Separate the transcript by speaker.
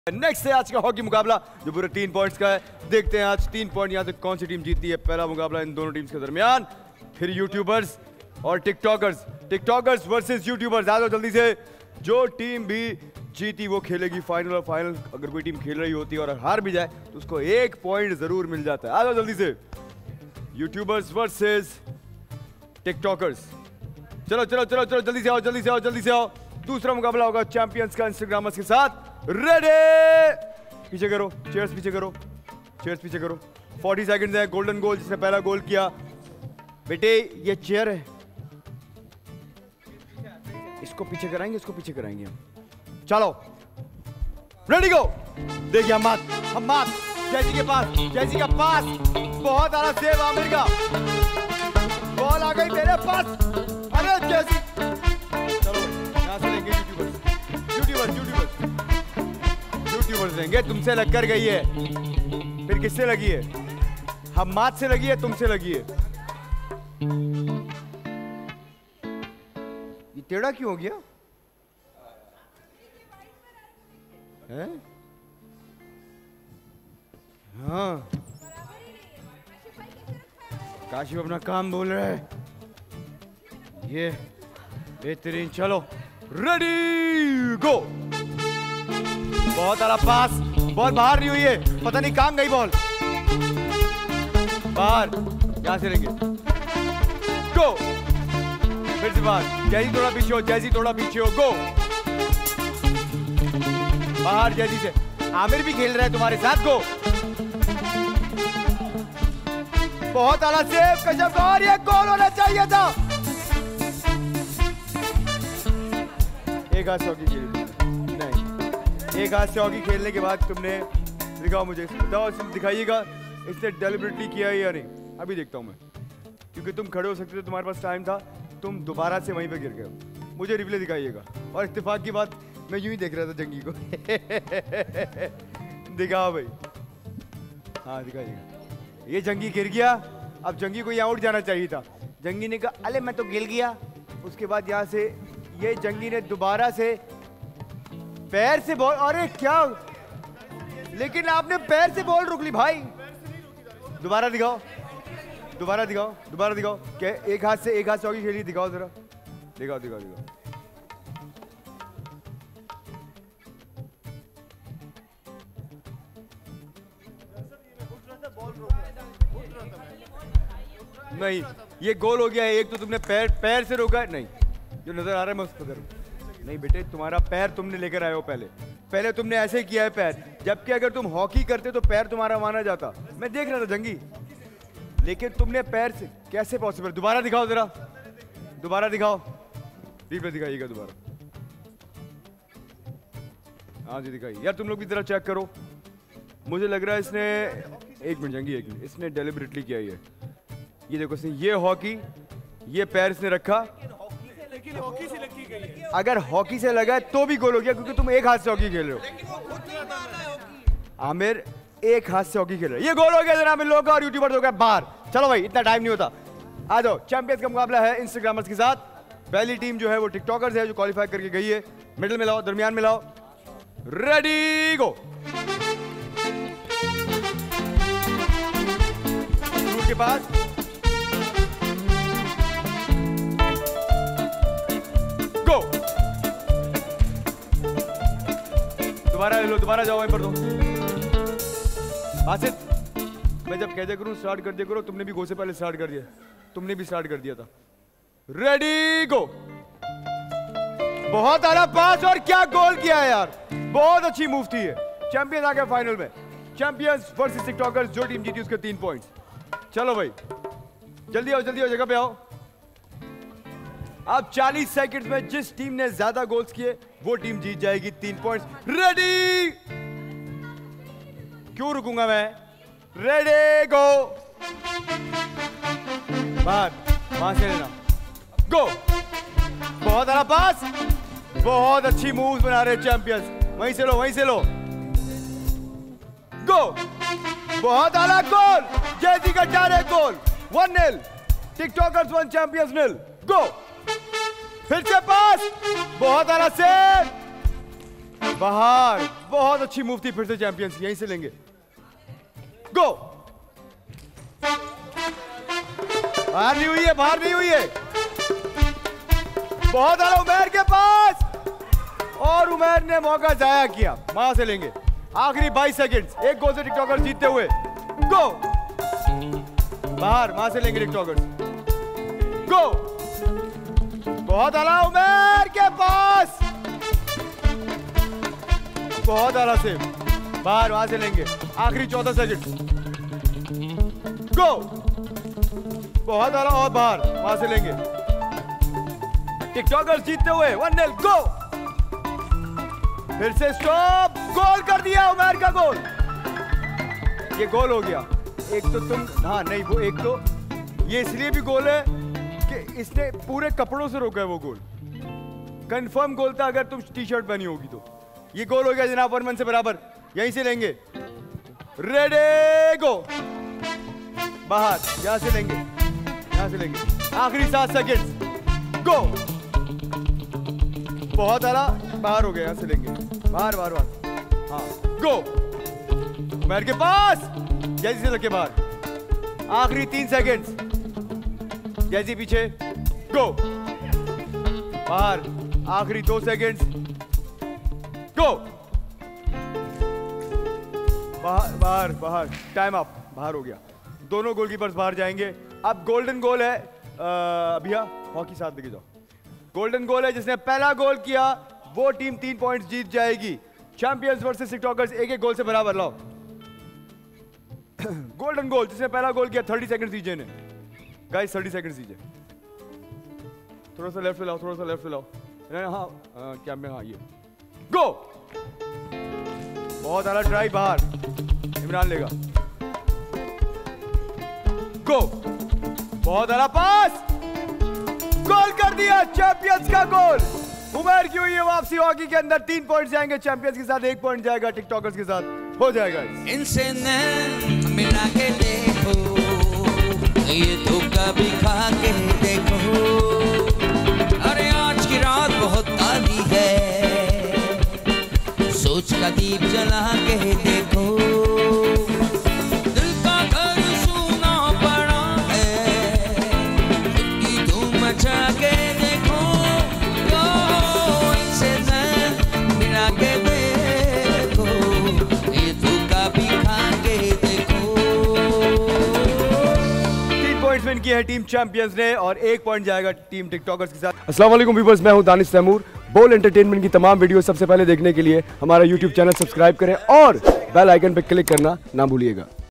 Speaker 1: Next है आज का हॉकी मुकाबला जो पूरे 3 पॉइंट्स का है। देखते हैं आज 3 पॉइंट यहाँ से कौन सी टीम जीतती है। पहला मुकाबला इन दोनों टीम्स के दरमियान, फिर यूट्यूबर्स और टिकटॉकर्स वर्सेस यूट्यूबर्स। आ जाओ जल्दी से, जो टीम भी जीती वो खेलेगी फाइनल। और फाइनल अगर कोई टीम खेल रही होती है और हार भी जाए तो उसको 1 पॉइंट जरूर मिल जाता है। आ जाओ जल्दी से, यूट्यूबर्स वर्सेस टिकटॉकर्स। चलो चलो चलो चलो जल्दी से आओ, जल्दी से आओ, जल्दी से आओ। दूसरा मुकाबला होगा चैंपियंस का इंस्टाग्रामर्स के साथ। रेडी, पीछे करो, चेयर्स पीछे करो, चेयर्स पीछे करो। 40 सेकंड्स है। गोल्डन गोल जिसने पहला गोल किया, बेटे ये चेयर है, इसको पीछे कराएंगे, इसको पीछे कराएंगे हम। चलो रेडी गो। देखिए हम्माद जैसी के पास, जैसी का पास, बहुत आला सेव आमिर का, बॉल आ गई तेरे पास। अरे जैसी, चलो यहां से लेंगे यूट्यूबर्स देंगे। तुमसे लग कर गई है, फिर किससे लगी है? हम्माद से लगी है, तुमसे लगी है। ये टेढ़ा क्यों हो गया है? हाँ, काशिफ अपना काम बोल रहा है। ये बेहतरीन। चलो रेडी गो। बहुत आला पास, बॉल बाहर नहीं हुई है, पता नहीं कहां गई बॉल। बाहर, यहां से लेंगे, गो। फिर से बाहर, जैसी थोड़ा पीछे हो, जैसी थोड़ा पीछे हो, गो। बाहर जैसी से। आमिर भी खेल रहा है तुम्हारे साथ, गो। बहुत आला सेव कशफ, और ये गोल होना चाहिए था। एक हाथ से हॉकी खेली नहीं, एक हाथ से हॉकी खेलने के बाद तुमने, दिखाओ मुझे, बताओ, दिखाइएगा इसने डेलिबरेटली किया है या नहीं। अभी देखता हूं मैं, क्योंकि तुम खड़े हो सकते थे, तुम्हारे पास टाइम था, तुम दोबारा से वहीं पे गिर गए। मुझे रिप्ले दिखाइएगा। और इत्तेफाक की बात, मैं यूं ही देख रहा था जंगी को। दिखाओ भाई, हाँ दिखाइएगा। ये जंगी गिर गया, अब जंगी को यहाँ उठ जाना चाहिए था। जंगी ने कहा अरे मैं तो गिर गया। उसके बाद यहाँ से ये जंगी ने दोबारा से पैर से बॉल, अरे क्या, लेकिन आपने पैर से बॉल रोक ली भाई। दोबारा दिखाओ, दोबारा दिखाओ, दोबारा दिखाओ। क्या एक हाथ से हॉकी खेली? दिखाओ जरा, दिखाओ दिखाओ दिखाओ। नहीं, ये गोल हो गया है। एक तो तुमने पैर से रोका, नहीं जो नजर आ रहा है मैं उसको करूं। नहीं बेटे, तुम्हारा पैर तुमने लेकर आए हो, पहले तुमने ऐसे किया है पैर, जबकि अगर तुम हॉकी करते तो पैर तुम्हारा माना जाता। मैं देख रहा था जंगी, लेकिन तुमने पैर से, कैसे पॉसिबल? दोबारा दिखाओ जरा, दोबारा दिखाओ, रिप्ले दिखाइएगा दोबारा। हाँ जी दिखाइए यार, तुम लोग भी जरा चेक करो। मुझे लग रहा है इसने, एक मिनट जंगी, एक मिनट, इसने डेलिबरेटली किया है। ये देखो इसने, ये हॉकी, ये पैर इसने रखा, लेकिन हॉकी से लगी गई है। अगर हॉकी से लगा है तो भी गोल हो गया, क्योंकि तुम एक हाथ से हॉकी खेल रहे हो। आमिर एक हाथ से हॉकी खेल रहे हो, ये गोल हो गया। जरा आमिर लोग और यूट्यूबर हो गया बाहर। चलो भाई, इतना टाइम नहीं होता। आ जाओ, चैंपियंस का मुकाबला है इंस्टाग्रामर्स के साथ। पहली टीम जो है वो टिकटॉकर्स है, जो क्वालिफाई करके गई है। मिडिल में लाओ, दरमियान में लाओ, रेडी गो। के पास गो, दोबारा ले लो, दोबारा जाओ वहीं पर। दो आसिफ, मैं जब कह दिया करूं स्टार्ट कर दिया करो। तुमने भी गो से पहले स्टार्ट कर दिया, तुमने भी स्टार्ट कर दिया था। Ready go. बहुत आला पास, और क्या गोल किया है यार, बहुत अच्छी मूव थी ये। चैंपियंस आ गया फाइनल में। चैंपियंस वर्सेस टिकटॉकर्स, जो टीम जीती उसके 3 पॉइंट्स। चलो भाई जल्दी आओ, जल्दी आओ, जगह पे आओ। अब 40 सेकंड में जिस टीम ने ज्यादा गोल्स किए वो टीम जीत जाएगी 3 पॉइंट्स। रेडी, क्यों रुकूंगा मैं? Ready go. बाहर, वहां से लेना, गो। बहुत आला पास, बहुत अच्छी मूव्स बना रहे चैंपियंस। वहीं से लो, वहीं से लो, गो। बहुत आला गोल, जैसी का direct goal. 1-0 TikTokers 1 champions 0, go. फिर से पास, बहुत आला सेव, बाहर, बहुत अच्छी मूव थी, फिर से चैंपियंस यहीं से लेंगे। गो, बाहर नहीं हुई है, बाहर नहीं हुई है। बहुत आला उमैर के पास, और उमैर ने मौका जाया किया। वहां से लेंगे, आखिरी 22 सेकंड्स, एक गोल से टिकटॉकर जीतते हुए। गो, बाहर, वहां से लेंगे टिकटॉकर्स। गो, बहुत आला उमैर के पास, बहुत आला से बाहर, वहां से लेंगे, आखिरी 14 सेकंड। गो, बहुत आला और बाहर, वहां से लेंगे, टिकटॉकर्स जीतते हुए 1-0। गो, फिर से स्टॉप, गोल कर दिया उमैर का गोल। ये गोल हो गया। एक तो तुम, हाँ नहीं, वो एक तो ये इसलिए भी गोल है कि इसने पूरे कपड़ों से रोका है वो गोल। कंफर्म गोल था अगर तुम टी शर्ट पहनी होगी तो। ये गोल हो गया जनाब, 1-1 से बराबर। यहीं से लेंगे, रेडी गो, बाहर, यहां से लेंगे, यहां से लेंगे, आखिरी 7 सेकंड। गो, बहुत आला, बाहर हो गया, यहां से लेंगे, बाहर बाहर बाहर, हाँ। गो, उमैर के पास, जैसी से लगे बाहर, आखिरी 3 सेकंड्स, जैसी पीछे। गो, बाहर, आखिरी 2 सेकंड्स। गो, बाहर बाहर बाहर, टाइम अप, बाहर हो गया। दोनों गोलकीपर्स बाहर जाएंगे। अब गोल्डन गोल है, भैया हॉकी साथ लेके जाओ। गोल्डन गोल है, जिसने पहला गोल किया वो टीम 3 पॉइंट्स जीत जाएगी। चैंपियंस वर्सेस टिकटॉकर्स एक-एक गोल से बराबर। लाओ गोल्डन गोल, जिसने पहला गोल किया, 30 सेकंड दीजिए इन्हें गाइस, 30 सेकंड दीजिए। थोड़ा सा लेफ्ट पे लाओ, थोड़ा सा लेफ्ट पे लाओ। हाँ, क्या में, हाँ ये। गो, बहुत आला ट्राई, बाहर, इमरान लेगा। गो, बहुत आला पास, गोल कर दिया, चैंपियंस का गोल। उमैर की हुई है वापसी हॉकी के अंदर। 3 पॉइंट जाएंगे चैंपियंस के साथ, 1 पॉइंट जाएगा टिकटॉकर्स के साथ। हो जाएगा।
Speaker 2: इनसे नैन मिला के देखो, ये तो कभी खा के देखो। अरे आज की रात बहुत काली है, सोच का दीप जला के देखो। दिल का घर सूना पड़ा है, खुद की धूम मचा के देखो। इनसे नैन मिला के देखो, ये तो कभी खा के देखो।
Speaker 1: 3 पॉइंट्स विन किए हैं टीम चैंपियंस ने और 1 पॉइंट जाएगा टीम टिकटॉकर्स के साथ। अस्सलाम वालेकुम व्यूअर्स, मैं हूं दानिश तैमूर। बोल एंटरटेनमेंट की तमाम वीडियो सबसे पहले देखने के लिए हमारा यूट्यूब चैनल सब्सक्राइब करें और बेल आइकन पर क्लिक करना ना भूलिएगा।